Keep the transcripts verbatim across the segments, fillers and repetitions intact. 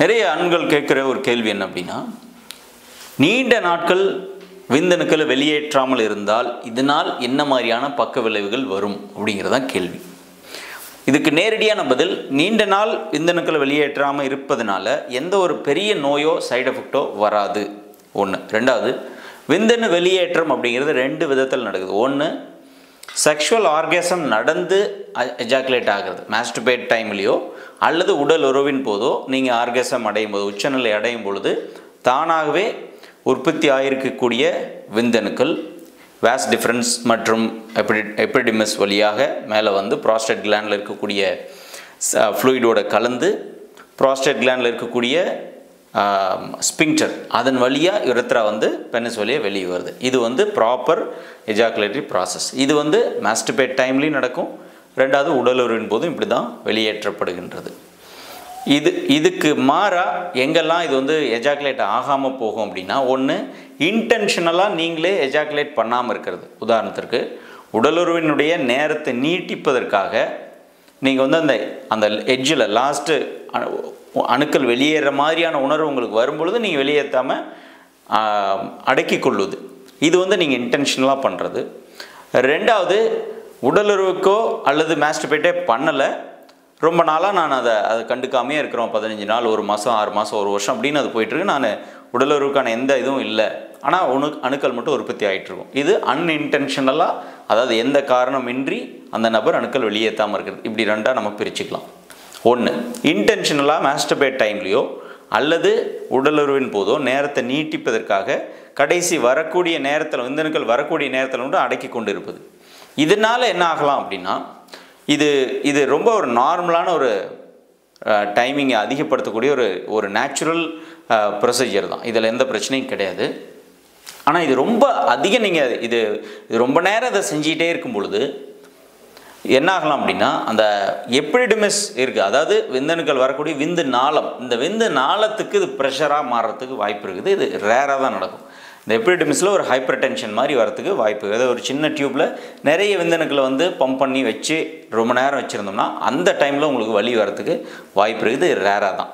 நிறைய ஆண்கள் கேட்குற ஒரு கேள்வி என்ன அப்படின்னா, நீண்ட நாட்கள் விந்தணுக்களை வெளியேற்றாமல் இருந்தால் இதனால் என்ன மாதிரியான பக்க விளைவுகள் வரும் அப்படிங்கிறதான் கேள்வி. இதுக்கு நேரடியான பதில், நீண்ட நாள் விந்தணுக்களை வெளியேற்றாமல் இருப்பதனால எந்த ஒரு பெரிய நோயோ சைடு எஃபெக்டோ வராது. ஒன்று. ரெண்டாவது, விந்தணு வெளியேற்றம் அப்படிங்கிறது ரெண்டு விதத்தில் நடக்குது. ஒன்று, செக்ஷுவல் ஆர்காசம் நடந்து எஜாக்குலேட் ஆகிறது மாஸ்டர்பேட் டைம்லேயோ அல்லது உடல் உறவின் போதோ நீங்கள் ஆர்காசம் அடையும் போது, உச்சநிலை அடையும் பொழுது தானாகவே உற்பத்தி ஆகிருக்கக்கூடிய விந்தணுக்கள் வாஸ் டிஃபரன்ஸ் மற்றும் எபிடி எபிடிமஸ் வழியாக மேலே வந்து ப்ராஸ்டேட் கிளாண்டில் இருக்கக்கூடிய ஃப்ளூயிடோட கலந்து ப்ராஸ்டேட் கிளாண்டில் இருக்கக்கூடிய ஸ்பிங்டர் அதன் வழியாக யுரெத்ரா வந்து பெனிஸ் வழியாக வெளியே வருது. இது வந்து ப்ராப்பர் எஜாக்குலேட்டரி ப்ராசஸ். இது வந்து மாஸ்டர்பேட் டைம்லேயும் நடக்கும். ரெண்டாவது, உடலுறவின் போதும் இப்படி தான் வெளியேற்றப்படுகின்றது. இது இதுக்கு மாறாக எங்கெல்லாம் இது வந்து எஜாக்குலேட் ஆகாமல் போகும் அப்படின்னா, ஒன்று, இன்டென்ஷனலாக நீங்களே எஜாக்குலேட் பண்ணாமல் இருக்கிறது. உதாரணத்திற்கு, உடலுறவினுடைய நேரத்தை நீட்டிப்பதற்காக நீங்கள் வந்து அந்த அந்த எட்ஜில் லாஸ்ட்டு அணுக்கள் வெளியேற மாதிரியான உணர்வு உங்களுக்கு வரும்பொழுது நீங்கள் வெளியேற்றாமல் அடக்கி கொள்ளுது. இது வந்து நீங்கள் இன்டென்ஷனலாக பண்ணுறது. ரெண்டாவது, உடலுறவுக்கோ அல்லது மாஸ்டர்பேட்டே பண்ணலை, ரொம்ப நாளாக நான் அதை அதை கண்டுக்காமையே இருக்கிறோம், பதினஞ்சு நாள், ஒரு மாதம், ஆறு மாதம், ஒரு வருஷம் அப்படின்னு அது போயிட்டுருக்கு, நான் உடலுறவுக்கான எந்த இதுவும் இல்லை, ஆனால் அணு அணுக்கள் மட்டும் உற்பத்தி ஆகிட்டுருக்கும். இது அன்இன்டென்ஷனலாக, அதாவது எந்த காரணமின்றி அந்த நபர் அணுக்கள் வெளியேற்றாமல் இருக்கிறது. இப்படி ரெண்டாக நம்ம பிரிச்சுக்கலாம். ஒன்று, இன்டென்ஷனலாக மாஸ்டர்பேட் டைம்லேயோ அல்லது உடலுறவின் போதோ நேரத்தை நீட்டிப்பதற்காக கடைசி வரக்கூடிய நேரத்தில், விந்தணுக்கள் வரக்கூடிய நேரத்தில் மட்டும் அடக்கி கொண்டு இருப்பது. இதனால் என்ன ஆகலாம் அப்படின்னா, இது இது ரொம்ப ஒரு நார்மலான ஒரு டைமிங்கை அதிகப்படுத்தக்கூடிய ஒரு ஒரு நேச்சுரல் ப்ரொசீஜர் தான். இதில் எந்த பிரச்சனையும் கிடையாது. ஆனால் இது ரொம்ப அதிகம், நீங்கள் இது இது ரொம்ப நேரம் இதை செஞ்சிகிட்டே இருக்கும் பொழுது என்ன ஆகலாம் அப்படின்னா, அந்த எபிடிமஸ் இருக்குது, அதாவது விந்தணுக்கள் வரக்கூடிய விந்து நாளம், இந்த விந்து நாளத்துக்கு இது ப்ரெஷராக மாறுறதுக்கு வாய்ப்பு இருக்குது. இது ரேராக தான் நடக்கும். இந்த எபிடிமிஸில் ஒரு ஹைப்பர் டென்ஷன் மாதிரி வரத்துக்கு வாய்ப்பு இருக்குது. அதாவது ஒரு சின்ன டியூப்பில் நிறைய விந்தணுக்களை வந்து பம்ப் பண்ணி வச்சு ரொம்ப நேரம் வச்சுருந்தோம்னா அந்த டைமில் உங்களுக்கு வலி வரத்துக்கு வாய்ப்பு இருக்குது. இது ரேராக தான்.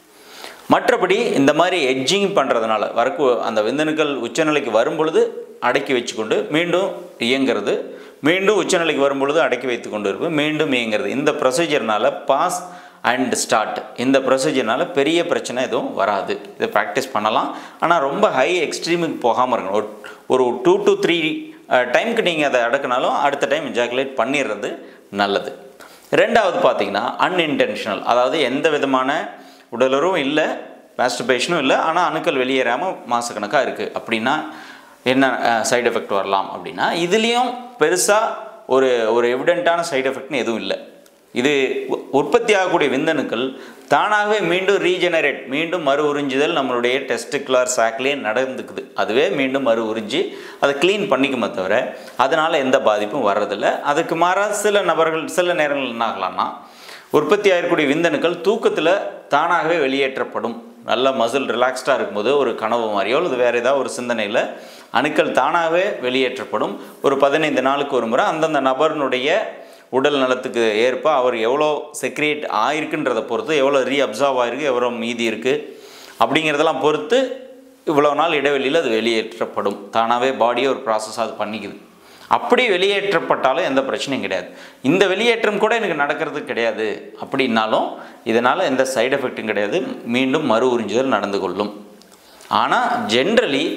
மற்றபடி இந்த மாதிரி எட்ஜிங் பண்ணுறதுனால வரக்கு அந்த விந்தணுக்கள் உச்சநிலைக்கு வரும் பொழுது அடக்கி வச்சுக்கொண்டு மீண்டும் இயங்கிறது, மீண்டும் உச்சநிலைக்கு வரும் பொழுது அடக்கி வைத்து கொண்டு இருக்கும், மீண்டும் இயங்கிறது. இந்த ப்ரொசீஜர்னால் பாஸ் அண்ட் ஸ்டார்ட், இந்த ப்ரொசீஜர்னால் பெரிய பிரச்சனை எதுவும் வராது. இதை ப்ராக்டிஸ் பண்ணலாம். ஆனால் ரொம்ப ஹை எக்ஸ்ட்ரீமுக்கு போகாமல் இருக்கணும். ஒரு ஒரு டூ டு த்ரீ டைமுக்கு நீங்கள் அதை அடக்கினாலும் அடுத்த டைம் எஜாக்குலேட் பண்ணிடுறது நல்லது. ரெண்டாவது பார்த்திங்கன்னா அன்இன்டென்ஷனல், அதாவது எந்த விதமான உடலுறவும் இல்லை, மாஸ்டர்பேஷனும் இல்லை, ஆனால் அணுக்கள் வெளியேறாமல் மாதக்கணக்காக இருக்குது. அப்படின்னா என்ன சைடு எஃபெக்ட் வரலாம் அப்படின்னா, இதுலேயும் பெருசாக ஒரு ஒரு எவிடென்ட்டான சைடு எஃபெக்ட்னு எதுவும் இல்லை. இது உற்பத்தி ஆகக்கூடிய விந்தணுக்கள் தானாகவே மீண்டும் ரீஜெனரேட், மீண்டும் மறு உறிஞ்சுதல் நம்மளுடைய டெஸ்டிகுலர் சாக்லேயே நடந்துக்குது. அதுவே மீண்டும் மறு உறிஞ்சி அதை க்ளீன் பண்ணிக்குமே தவிர அதனால் எந்த பாதிப்பும் வர்றதில்லை. அதுக்கு மாறாக சில நபர்கள் சில நேரங்கள் என்ன ஆகலாம்னா, உற்பத்தி ஆகக்கூடிய விந்தணுக்கள் தூக்கத்தில் தானாகவே வெளியேற்றப்படும். நல்ல மசில் ரிலாக்ஸ்டாக இருக்கும்போது ஒரு கனவு மாதிரியோ அல்லது வேறு ஏதாவது ஒரு சிந்தனையில் அணுக்கள் தானாகவே வெளியேற்றப்படும். ஒரு பதினைந்து நாளுக்கு ஒரு முறை அந்தந்த நபர்னுடைய உடல் நலத்துக்கு ஏற்ப அவர் எவ்வளோ செக்ரியேட் ஆகிருக்குன்றதை பொறுத்து, எவ்வளோ ரீ அப்சார்வ் ஆகிருக்கு, எவ்வளோ மீதி இருக்குது அப்படிங்கிறதெல்லாம் பொறுத்து இவ்வளோ நாள் இடைவெளியில் அது வெளியேற்றப்படும். தானாகவே பாடியை ஒரு ப்ராசஸாக அது பண்ணிக்குது. அப்படி வெளியேற்றப்பட்டாலும் எந்த பிரச்சனையும் கிடையாது. இந்த வெளியேற்றம் கூட எனக்கு நடக்கிறது கிடையாது அப்படின்னாலும் இதனால் எந்த சைடு எஃபெக்டும் கிடையாது, மீண்டும் மறு உறிஞ்சுதல் நடந்து கொள்ளும். ஆனால் ஜென்ரலி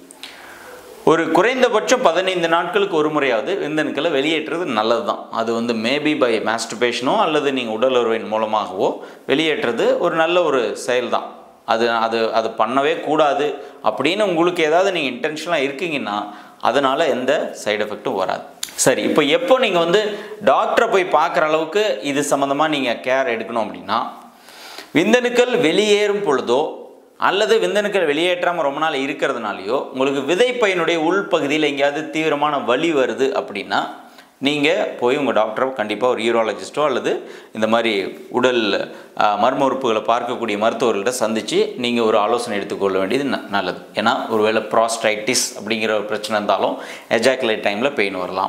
ஒரு குறைந்தபட்சம் பதினைந்து நாட்களுக்கு ஒரு முறையாவது விந்தணுக்களை வெளியேற்றுறது நல்லது தான். அது வந்து மேபி பை மாஸ்டர்பேஷனோ அல்லது நீங்கள் உடலுறவின் மூலமாகவோ வெளியேற்றுறது ஒரு நல்ல ஒரு செயல் தான். அது அது அது பண்ணவே கூடாது அப்படின்னு உங்களுக்கு ஏதாவது நீங்கள் இன்டென்ஷனாக இருக்கீங்கன்னா அதனால் எந்த சைடு எஃபெக்டும் வராது. சரி, இப்போ எப்போ நீங்கள் வந்து டாக்டரை போய் பார்க்குற அளவுக்கு இது சம்மந்தமாக நீங்கள் கேர் எடுக்கணும் அப்படின்னா, விந்தணுக்கள் வெளியேறும் பொழுதோ அல்லது விந்தணுக்கள் வெளியேற்றாமல் ரொம்ப நாள் இருக்கிறதுனாலையோ உங்களுக்கு விதைப்பையினுடைய உள்பகுதியில் எங்கேயாவது தீவிரமான வலி வருது அப்படின்னா நீங்கள் போய் உங்கள் டாக்டரை கண்டிப்பாக ஒரு யூரோலஜிஸ்ட்டோ அல்லது இந்த மாதிரி உடல் மர்ம உறுப்புகளை பார்க்கக்கூடிய மருத்துவர்கள்ட்ட சந்தித்து நீங்கள் ஒரு ஆலோசனை எடுத்துக்கொள்ள வேண்டியது நல்லது. ஏன்னா ஒருவேளை ப்ராஸ்டைட்டிஸ் அப்படிங்கிற ஒரு பிரச்சனை இருந்தாலும் எஜாக்குலேட் டைமில் பெயின் வரலாம்.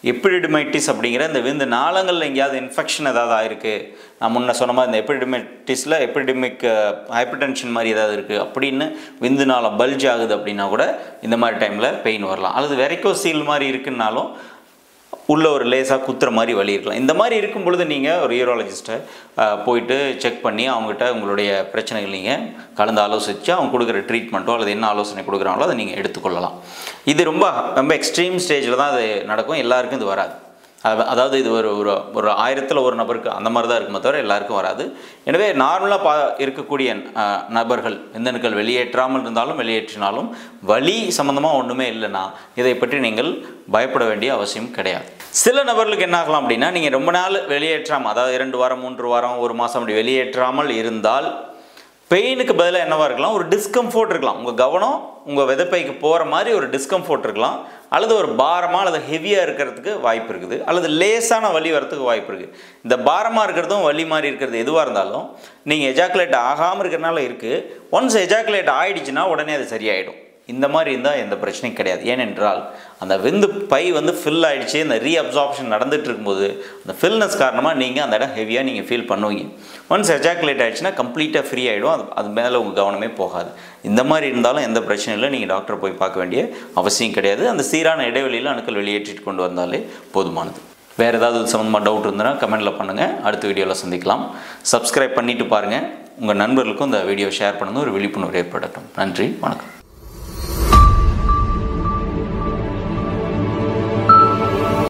எபிடிமைட்டிஸ் அப்படிங்கிற இந்த விந்து நாளங்களில் எங்கேயாவது இன்ஃபெக்ஷன் ஏதாவது ஆயிருக்கு, நான் முன்ன சொன்ன மாதிரி இந்த எபிடிமைட்டிஸில் எபிடிமிக் ஹைப்பர்டென்ஷன் மாதிரி ஏதாவது இருக்குது அப்படின்னு விந்து நாளம் பல்ஜ் ஆகுது அப்படின்னா கூட இந்த மாதிரி டைமில் பெயின் வரலாம். அல்லது வெரிகோசீல் மாதிரி இருக்குன்னாலும் உள்ள ஒரு லேசாக குத்துற மாதிரி வலி இருக்கலாம். இந்த மாதிரி இருக்கும் பொழுது நீங்கள் ஒரு யூரோலஜிஸ்ட்டை போயிட்டு செக் பண்ணி அவங்ககிட்ட உங்களுடைய பிரச்சனைகள் நீங்கள் கலந்து ஆலோசித்து அவங்க கொடுக்குற ட்ரீட்மெண்ட்டோ அல்லது என்ன ஆலோசனை கொடுக்குறாங்களோ அதை நீங்கள் எடுத்துக்கொள்ளலாம். இது ரொம்ப ரொம்ப எக்ஸ்ட்ரீம் ஸ்டேஜில் தான் அது நடக்கும், எல்லாருக்கும் இது வராது. அதாவது இது ஒரு ஒரு ஒரு ஆயிரத்தில் ஒரு நபருக்கு அந்த மாதிரி தான் இருக்குமே தவிர எல்லாருக்கும் வராது. எனவே நார்மலாக பா இருக்கக்கூடிய நபர்கள் விந்தணுக்கள் வெளியேற்றாமல் இருந்தாலும் வெளியேற்றினாலும் வலி சம்மந்தமாக ஒன்றுமே இல்லைன்னா இதை பற்றி நீங்கள் பயப்பட வேண்டிய அவசியம் கிடையாது. சில நபர்களுக்கு என்ன ஆகலாம் அப்படின்னா, நீங்கள் ரொம்ப நாள் வெளியேற்றாமல், அதாவது இரண்டு வாரம் மூன்று வாரம் ஒரு மாதம் அப்படி வெளியேற்றாமல் இருந்தால் பெயினுக்கு பதிலாக என்னவாக இருக்கலாம், ஒரு டிஸ்கம்ஃபோர்ட் இருக்கலாம். உங்கள் கவனம் உங்கள் விதைப்பைக்கு போகிற மாதிரி ஒரு டிஸ்கம்ஃபோர்ட் இருக்கலாம், அல்லது ஒரு பாரமாக அல்லது ஹெவியாக இருக்கிறதுக்கு வாய்ப்பு இருக்குது, அல்லது லேசான வலி வரத்துக்கு வாய்ப்பு இருக்குது. இந்த பாரமாக இருக்கிறதும் வலி மாதிரி இருக்கிறது எதுவாக இருந்தாலும் நீங்கள் எஜாக்குலேட் ஆகாமல் இருக்கிறனால இருக்குது. ஒன்ஸ் எஜாக்குலேட் ஆகிடுச்சுன்னா உடனே அது சரியாயிடும். இந்த மாதிரி இருந்தால் எந்த பிரச்சனையும் கிடையாது. ஏனென்றால் அந்த விந்து பை வந்து ஃபில் ஆகிடுச்சு, இந்த ரீஅப்சார்ப்ஷன் நடந்துகிட்டு இருக்கும்போது அந்த ஃபில்னஸ் காரணமாக நீங்கள் அந்த இடம் ஹெவியாக நீங்கள் ஃபீல் பண்ணுவீங்க. ஒன்ஸ் எஜாக்குலேட் ஆகிடுச்சுன்னா கம்ப்ளீட்டாக ஃப்ரீ ஆகிடும், அது அது மேலே உங்கள் கவனமே போகாது. இந்த மாதிரி இருந்தாலும் எந்த பிரச்சனையும் இல்லை, நீங்கள் டாக்டரை போய் பார்க்க வேண்டிய அவசியம் கிடையாது. அந்த சீரான இடைவெளியில் அணுக்கள் வெளியேற்றிட்டு கொண்டு வந்தாலே போதுமானது. வேறு ஏதாவது சம்மந்தமாக டவுட் இருந்ததுன்னா கமெண்ட்டில் பண்ணுங்கள். அடுத்த வீடியோவில் சந்திக்கலாம். சப்ஸ்கிரைப் பண்ணிவிட்டு பாருங்கள். உங்கள் நண்பர்களுக்கும் இந்த வீடியோ ஷேர் பண்ணுங்கள். ஒரு விழிப்புணர்வு ஏற்படட்டும். நன்றி, வணக்கம்.